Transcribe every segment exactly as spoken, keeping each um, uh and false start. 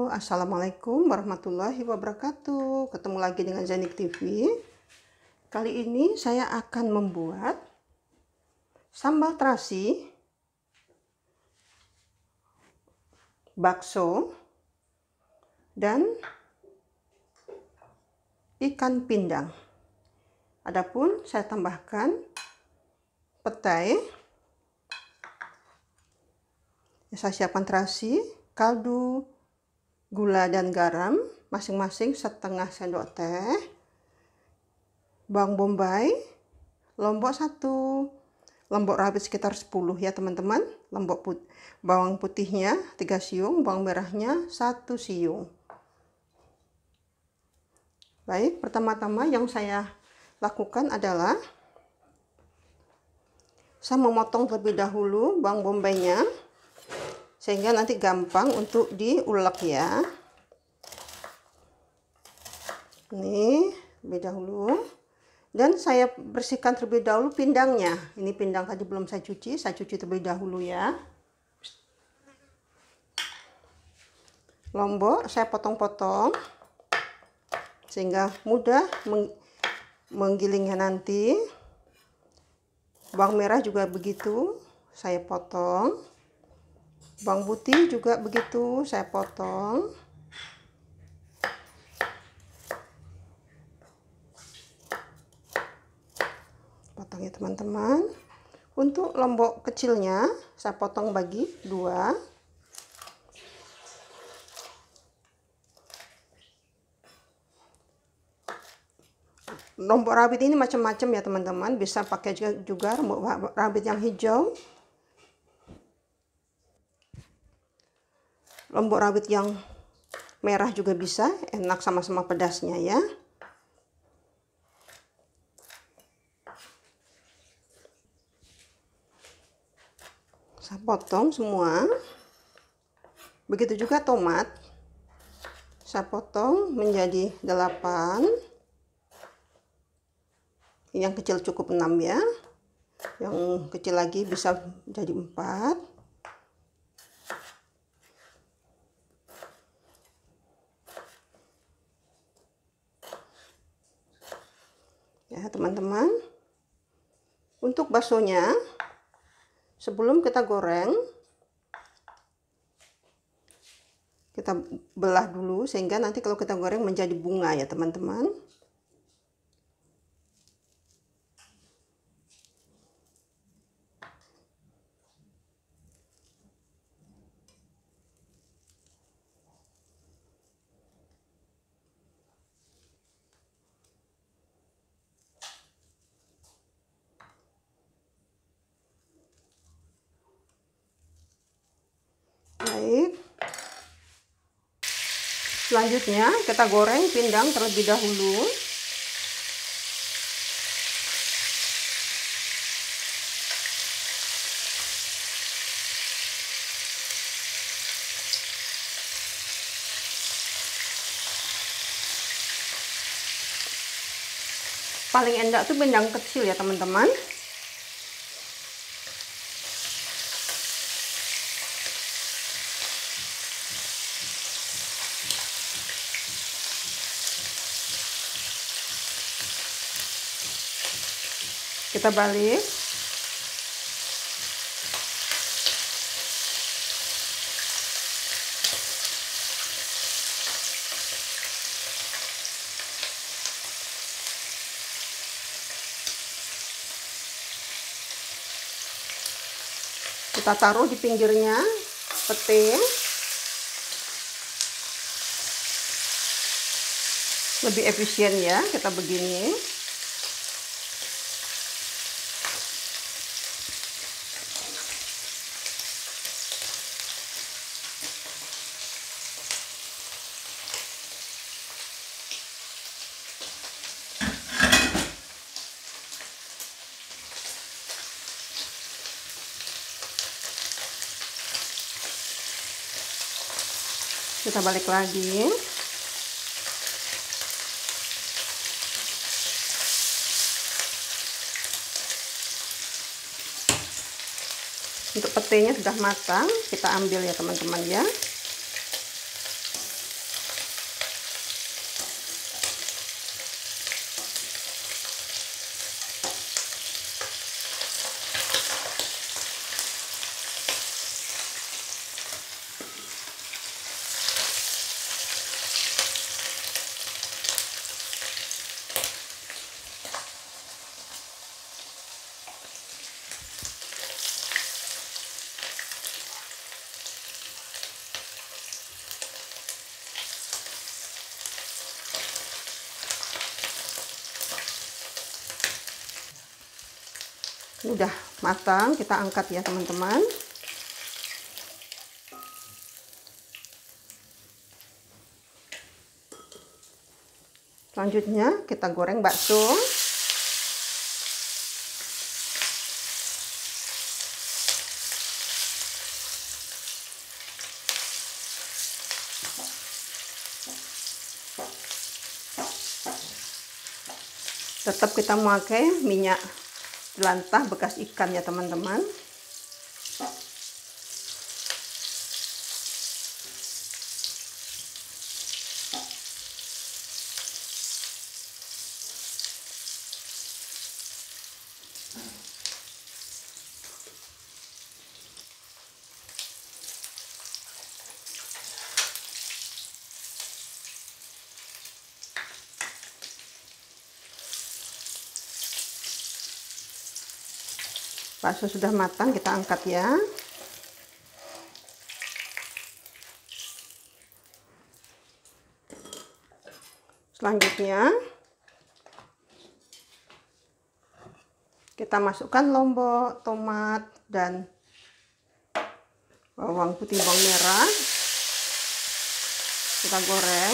Assalamualaikum warahmatullahi wabarakatuh. Ketemu lagi dengan Zanik T V. Kali ini saya akan membuat sambal terasi, bakso, dan ikan pindang. Adapun saya tambahkan petai. Saya siapkan terasi, kaldu, gula dan garam masing-masing setengah sendok teh, bawang bombay, lombok satu, lombok rawit sekitar sepuluh ya teman-teman, lombok put bawang putihnya tiga siung, bawang merahnya satu siung. Baik, pertama-tama yang saya lakukan adalah saya memotong terlebih dahulu bawang bombaynya, sehingga nanti gampang untuk diulek ya. Ini lebih dahulu, dan saya bersihkan terlebih dahulu pindangnya. Ini pindang tadi belum saya cuci, saya cuci terlebih dahulu ya. Lombok saya potong-potong sehingga mudah meng menggilingnya nanti. Bawang merah juga begitu, saya potong. Bawang putih juga begitu, saya potong. Potong ya teman-teman. Untuk lombok kecilnya, saya potong bagi dua. Lombok rawit ini macam-macam ya teman-teman. Bisa pakai juga lombok rawit yang hijau, lombok rawit yang merah juga bisa, enak sama-sama pedasnya ya. Saya potong semua. Begitu juga tomat. Saya potong menjadi delapan. Yang kecil cukup enam ya. Yang kecil lagi bisa jadi empat. Ya teman-teman, untuk baksonya sebelum kita goreng, kita belah dulu sehingga nanti kalau kita goreng menjadi bunga ya teman-teman. Baik, selanjutnya kita goreng pindang terlebih dahulu. Paling enak tuh pindang kecil ya teman-teman. Kita balik. Kita taruh di pinggirnya pete. Lebih efisien ya kita begini. Kita balik lagi. Untuk petenya sudah matang, kita ambil ya teman-teman ya. Ini udah matang, kita angkat ya teman-teman. Selanjutnya kita goreng bakso. Tetap kita memakai minyak jelantah bekas ikan ya teman-teman. Bakso sudah matang, kita angkat ya. Selanjutnya kita masukkan lombok, tomat, dan bawang putih, bawang merah. Kita goreng.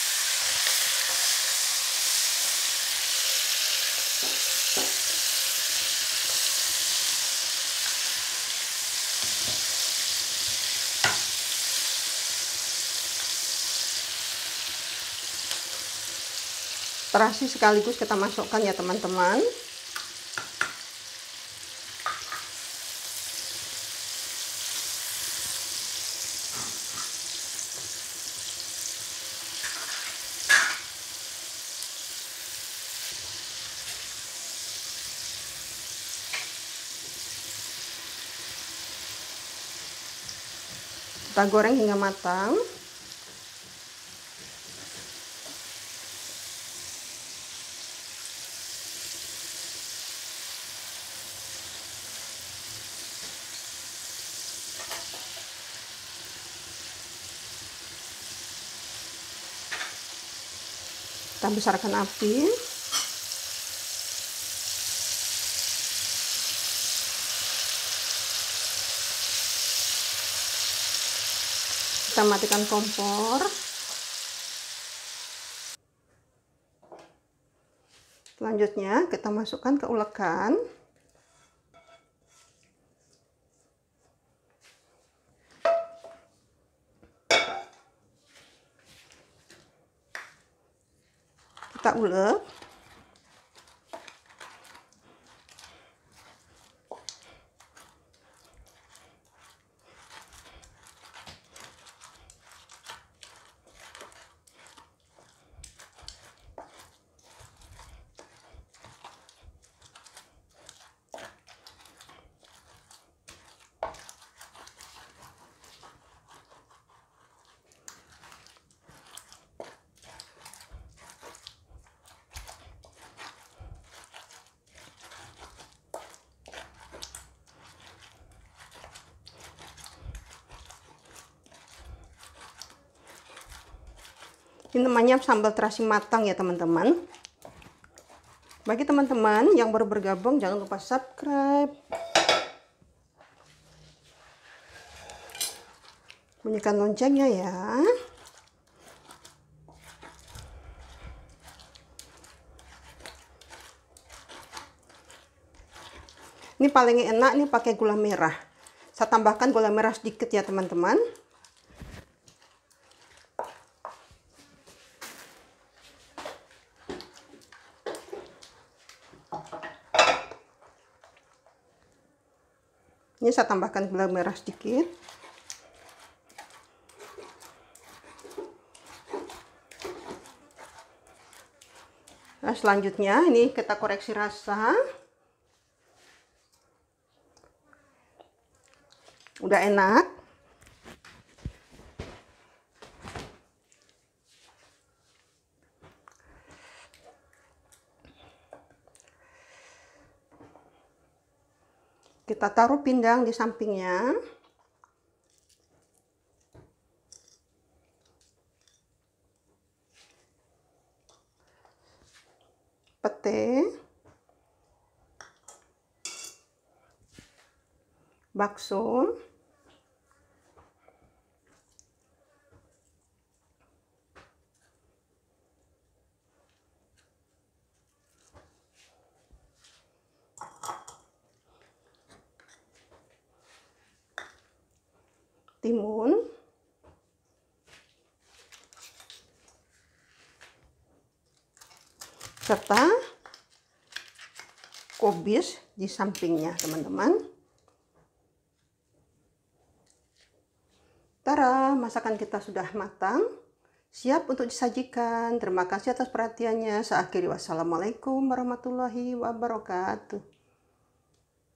Terasi sekaligus kita masukkan ya teman-teman. Kita goreng hingga matang. Kita besarkan api. Kita matikan kompor. Selanjutnya kita masukkan ke ulekan. Kita ulek. Ini namanya sambal terasi matang ya teman-teman. Bagi teman-teman yang baru bergabung, jangan lupa subscribe, bunyikan loncengnya ya. Ini paling enak nih pakai gula merah. Saya tambahkan gula merah sedikit ya teman-teman. Ini saya tambahkan gula merah sedikit. Nah, selanjutnya ini kita koreksi rasa. Udah enak. Kita taruh pindang di sampingnya. Pete. bakso, timun, serta kubis di sampingnya, teman-teman. Tara, masakan kita sudah matang, siap untuk disajikan. Terima kasih atas perhatiannya. Saya akhiri, wassalamualaikum warahmatullahi wabarakatuh.